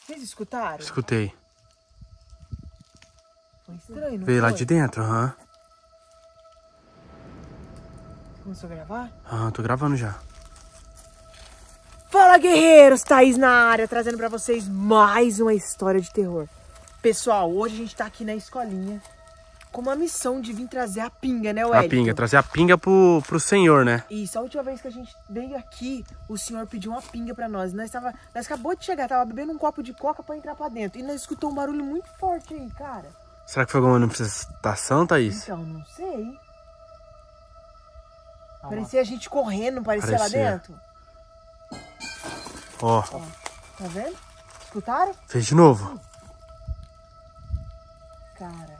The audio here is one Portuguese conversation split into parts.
Vocês escutaram? Escutei. Foi estranho, não Veio lá foi? de dentro, aham. Começou a gravar? Aham, tô gravando já. Fala, guerreiros! Thaís na área, trazendo pra vocês mais uma história de terror. Pessoal, hoje a gente tá aqui na escolinha com uma missão de vir trazer a pinga, né, Wellington? A pinga, trazer a pinga pro senhor, né? Isso, a última vez que a gente veio aqui, o senhor pediu uma pinga pra nós. Nós acabou de chegar, tava bebendo um copo de coca pra entrar pra dentro. E nós escutou um barulho muito forte aí, cara. Será que foi alguma manifestação, Thaís? Então, não sei. Parecia a gente correndo, parecia lá dentro. Ó. Tá vendo? Escutaram? Fez de novo. Cara.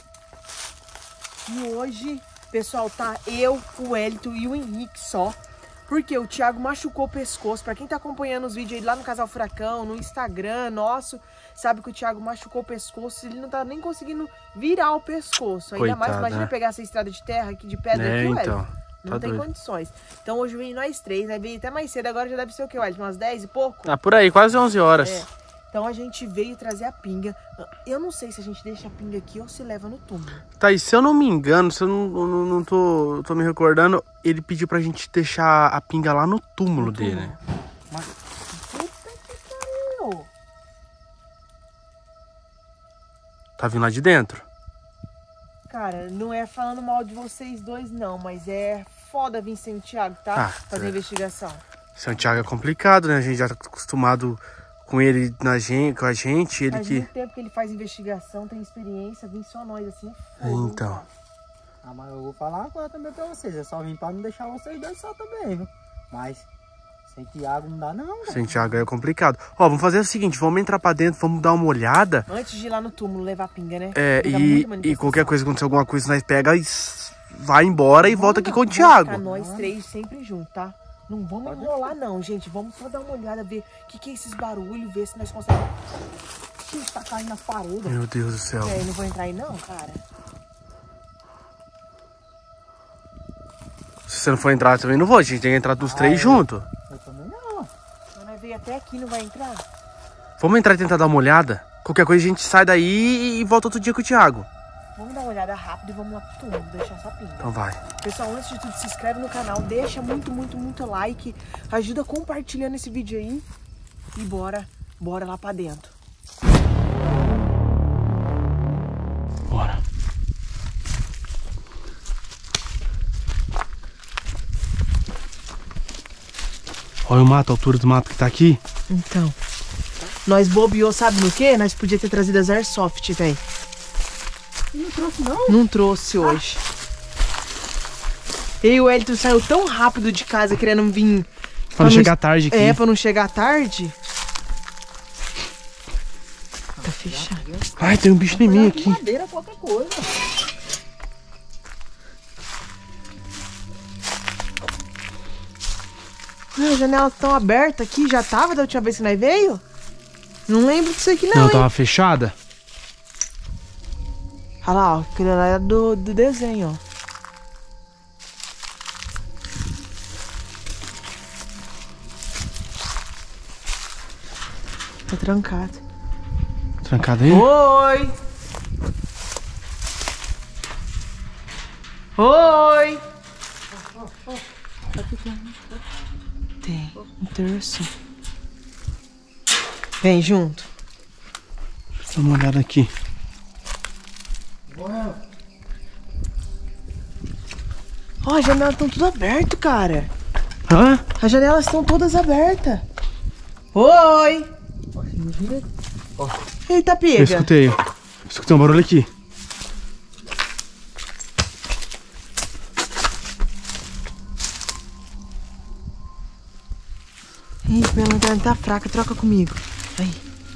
E hoje, pessoal, tá eu, o Wellington e o Henrique só. Porque o Thiago machucou o pescoço. Pra quem tá acompanhando os vídeos aí lá no Casal Furacão, no Instagram nosso, sabe que o Thiago machucou o pescoço. Ele não tá nem conseguindo virar o pescoço. Ainda mais, imagina pegar essa estrada de terra aqui, de pedra aqui, então. Wellington. Não tem condições. Então hoje vem nós três, né? Veio até mais cedo, agora já deve ser o quê, Wellington? Umas 10 e pouco? Ah, por aí, quase 11 horas. É. Então a gente veio trazer a pinga. Eu não sei se a gente deixa a pinga aqui ou se leva no túmulo. Thaís, se eu não me engano, se eu não tô me recordando, ele pediu pra gente deixar a pinga lá no túmulo dele. Mas... Puta que pariu! Tá vindo lá de dentro? Cara, não é falando mal de vocês dois, não, mas é foda vir sem o Thiago, tá? Fazer investigação. Santiago é complicado, né? A gente já tá acostumado com ele, com a gente. Ele faz que... muito tempo que ele faz investigação, tem experiência, vem só nós assim, é foda. Então. Ah, mas eu vou falar uma coisa também pra vocês. Eu só vim pra não deixar vocês dois só também, viu? Mas sem Thiago não dá não, velho. Sem Thiago é complicado. Ó, vamos fazer o seguinte, vamos entrar pra dentro, vamos dar uma olhada. Antes de ir lá no túmulo levar a pinga, né? É, e qualquer coisa, acontecer alguma coisa, nós pega e vai embora e volta aqui com o Thiago. Ficar nós três sempre juntos, tá? Não vamos enrolar não, gente. Vamos só dar uma olhada, ver o que é esses barulhos, ver se nós conseguimos... Ixi, tá caindo na parede. Meu Deus do céu. É, eu não vou entrar aí não, cara. Se você não for entrar, eu também não vou. A gente tem que entrar dos três juntos. Eu também não. Mas nós veio até aqui, não vai entrar? Vamos entrar e tentar dar uma olhada? Qualquer coisa a gente sai daí e volta outro dia com o Thiago. Vamos dar uma olhada rápido e vamos lá pro túmulo, deixar essa pinga. Então vai. Pessoal, antes de tudo, se inscreve no canal, deixa muito like, ajuda compartilhando esse vídeo aí e bora lá pra dentro. Bora. Olha o mato, a altura do mato que tá aqui. Então, nós bobeou, sabe no quê? Nós podíamos ter trazido as Airsoft, velho. Não trouxe não? Não trouxe hoje. Eu e o Wellington saiu tão rápido de casa querendo vir... Pra não chegar tarde aqui. É, pra não chegar tarde. Tá fechado. Ai, tem um bicho em mim aqui. Madeira, qualquer coisa. As janelas estão abertas aqui, já tava da última vez que nós veio? Não lembro disso aqui não, Não, tava fechada? Olha lá, ó, aquele lá é do desenho, ó. Tá trancado. Trancado aí? Oi! Oi! Tem um terço. Vem junto. Deixa eu dar uma olhada aqui. Ó, as janelas estão tudo abertas, cara. Hã? As janelas estão todas abertas. Oi! Eita, pega. Eu escutei. Escutei um barulho aqui. Ih, minha lanterna tá fraca, troca comigo. Aí.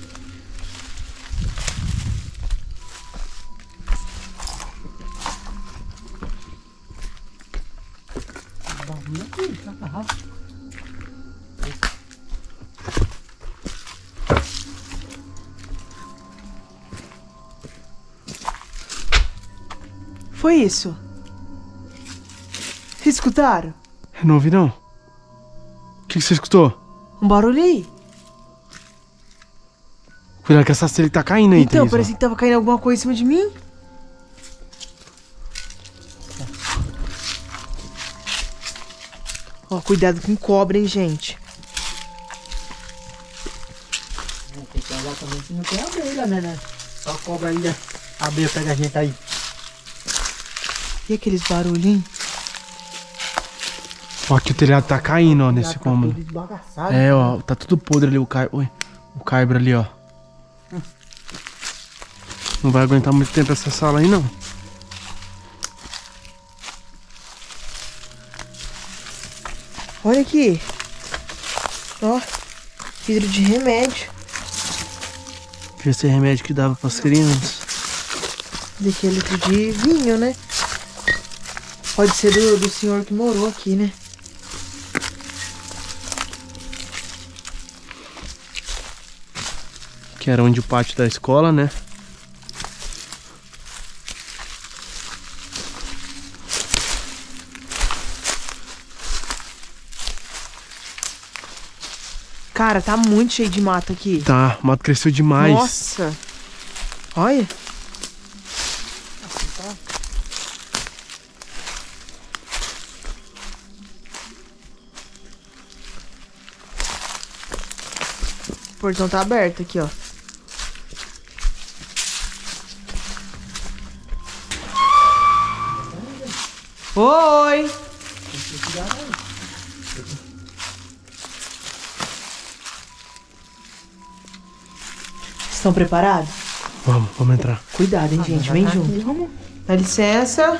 Foi isso? Vocês escutaram? Eu não ouvi, não. O que você escutou? Um barulho aí. Cuidado que essa cera tá caindo aí, Então, Thaís, parecia que tava caindo alguma coisa em cima de mim. Ó, cuidado com cobra, hein, gente. Tem que olhar também se não tem abelha, né? Só a cobra aí, né? A abelha pega a gente aí. E aqueles barulhinhos? Ó, aqui o telhado tá caindo, ó, nesse cômodo. Tudo esbagaçado. É, ó, tá tudo podre ali o caibro ali, ó. Não vai aguentar muito tempo essa sala aí, não. Olha aqui. Ó, vidro de remédio. Esse remédio que dava pras crianças. Daqui é litro de vinho, né? Pode ser do senhor que morou aqui, né? Que era onde o pátio da escola, né? Cara, tá muito cheio de mato aqui. Tá, o mato cresceu demais. Nossa. Olha. O portão tá aberto aqui, ó. Oi! Estão preparados? Vamos entrar. Cuidado, hein, gente. Vem junto. Dá licença.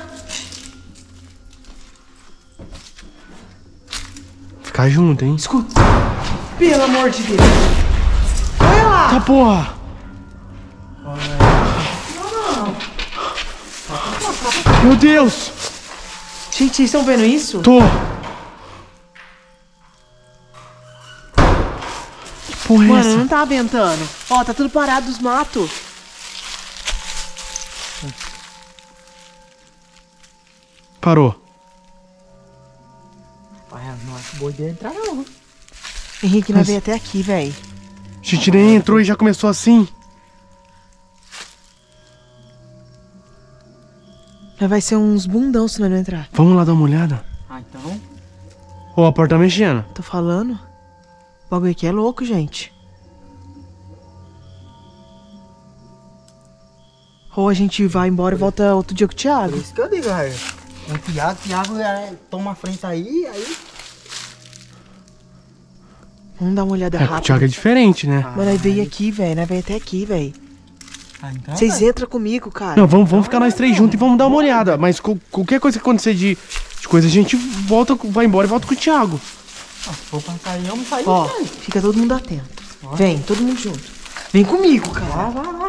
Ficar junto, hein? Escuta. Pelo amor de Deus. Olha lá. Tá, porra! Meu Deus! Gente, vocês estão vendo isso? Tô! Que porra é Mano, essa? não tá ventando. Ó, tá tudo parado os matos. Parou. Não acho bom de entrar, não. Henrique, nós veio até aqui, velho. A gente nem entrou e já começou assim. Vai ser uns bundão se nós não entrar. Vamos lá dar uma olhada. Ah, então. Ó, a porta tá mexendo. Tô falando. O bagulho aqui é louco, gente. Ou a gente vai embora e volta outro dia com o Por Thiago. isso que eu digo, velho. O Thiago toma a frente aí. Vamos dar uma olhada É, o rápida. Thiago é diferente, né? Mas nós veio aqui, velho. Nós veio até aqui, velho. Ah, então. Vocês entram comigo, cara. Não, vamos ficar nós três juntos e vamos dar uma olhada. Mas qualquer coisa que acontecer de coisa, a gente volta, vai embora e volta com o Thiago. Se for pra sair, vamos sair. Ó, fica todo mundo atento. Vem, todo mundo junto. Vem comigo, cara. Vai.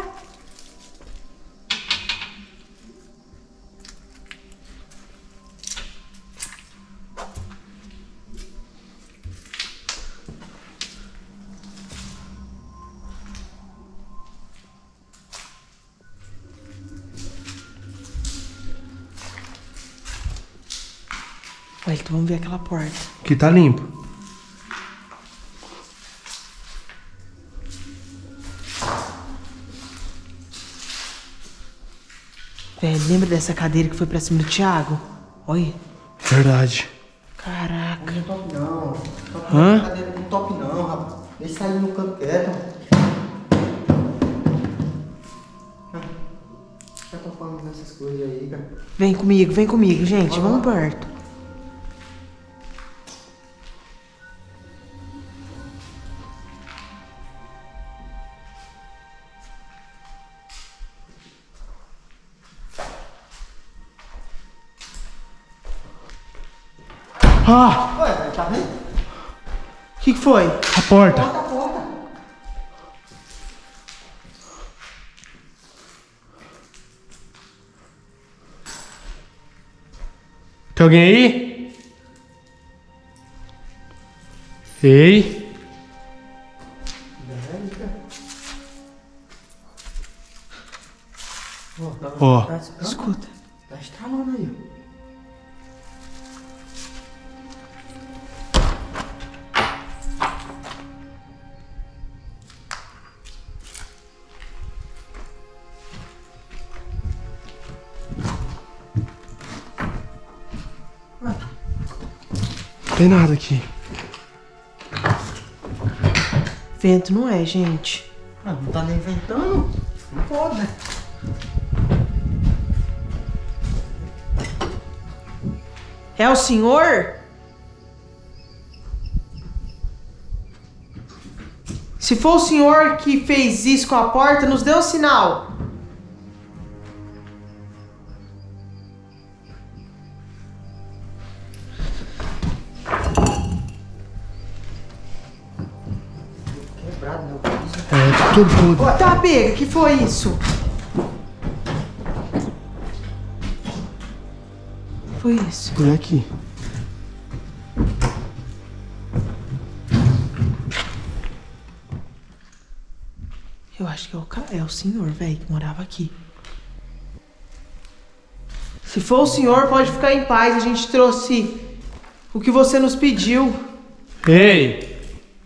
Olha, então vamos ver aquela porta. Que tá limpo. Velho, lembra dessa cadeira que foi pra cima do Thiago? Olha. Verdade. Caraca. Não top não. Hã? Cadeira não top não, rapaz. Deixa sair no canto quieto. Já tô falando dessas coisas aí, cara. Vem comigo, gente. Vamos perto. Ah! Ué, tá vendo? O que foi? A porta. Bota a porta. Tem alguém aí? Ei! Ó. Escuta. Tá estralando aí. Tem nada aqui. Vento não é, gente. Ah, não tá nem ventando? Não pode, né? É o senhor? Se for o senhor que fez isso com a porta, nos dê um sinal. Quebrado, meu piso. É, tudo podre. Tá, pega, que foi isso? Foi isso. Por aqui. Eu acho que é o senhor, velho, que morava aqui. Se for o senhor, pode ficar em paz. A gente trouxe o que você nos pediu. Ei!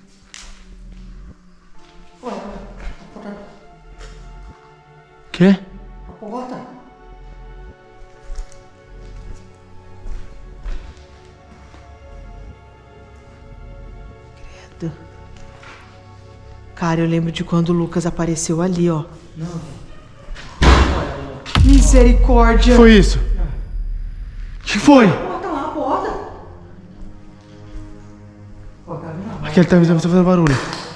Quê? A porta. Credo. Cara, eu lembro de quando o Lucas apareceu ali, ó. Não. Misericórdia. Que foi isso? Que foi? Porta lá, a porta. Ó, tá vendo? Aquele tá fazendo barulho.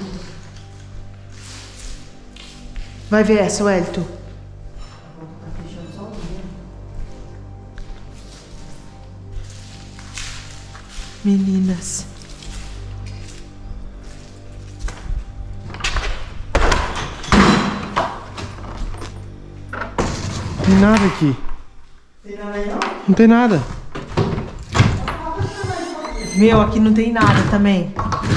Vai ver essa, Wellington. Tá fechando sozinho. Meninas. Tem nada aqui. Tem nada aí não? Não tem nada. Meu, aqui não tem nada também.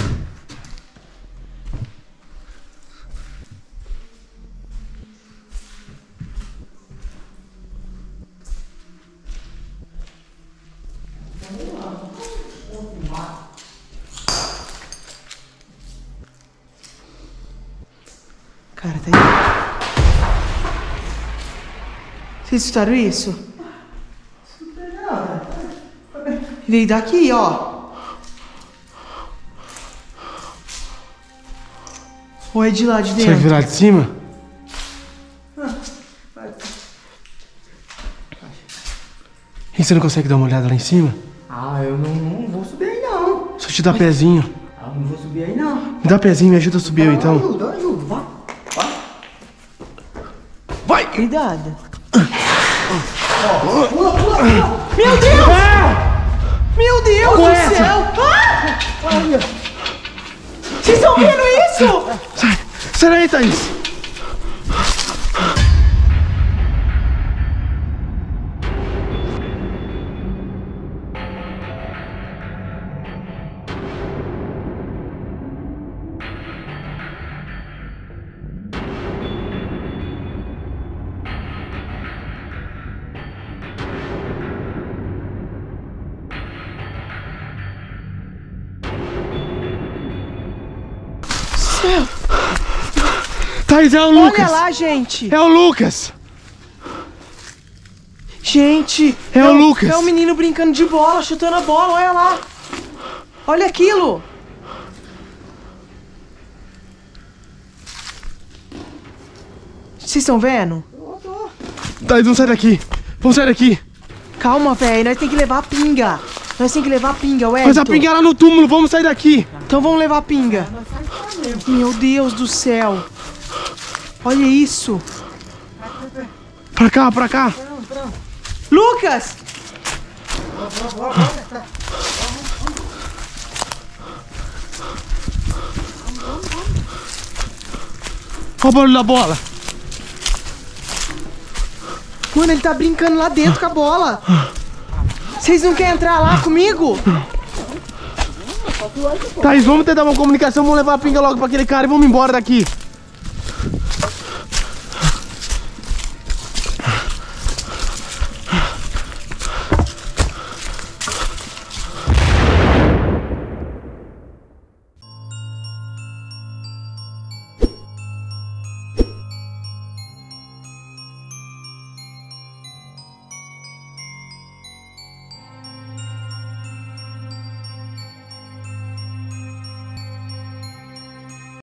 Cara, tá aí. Vocês escutaram isso? Não tem nada. Veio daqui, ó. Ou é de lá de Você vai dentro? virar de cima? E você não consegue dar uma olhada lá em cima? Ah, eu não vou subir aí não. Só te dar pezinho. Ah, não vou subir aí não. Me dá pezinho, me ajuda a subir eu então. Ajuda, vai. Vai! Cuidado. Pula. Meu Deus! Meu Deus do essa? céu! Ah! Olha. Vocês estão vendo isso? Sai! Sai daí, Thaís! Céu. Thaís, é o Lucas! Olha lá, gente! É o Lucas! Gente! É o Lucas. É o menino brincando de bola, chutando a bola, olha lá! Olha aquilo! Vocês estão vendo? Thaís, vamos sair daqui! Vamos sair daqui! Calma, velho, nós temos que levar a pinga! Nós temos que levar a pinga, ué. Mas a pinga é lá no túmulo, vamos sair daqui! Então vamos levar a pinga. Meu Deus do céu. Olha isso. Pra cá, pra cá! Lucas! Olha o barulho da bola! Mano, ele tá brincando lá dentro com a bola. Vocês não querem entrar lá comigo? Thaís, vamos tentar uma comunicação, vamos levar a pinga logo pra aquele cara e vamos embora daqui.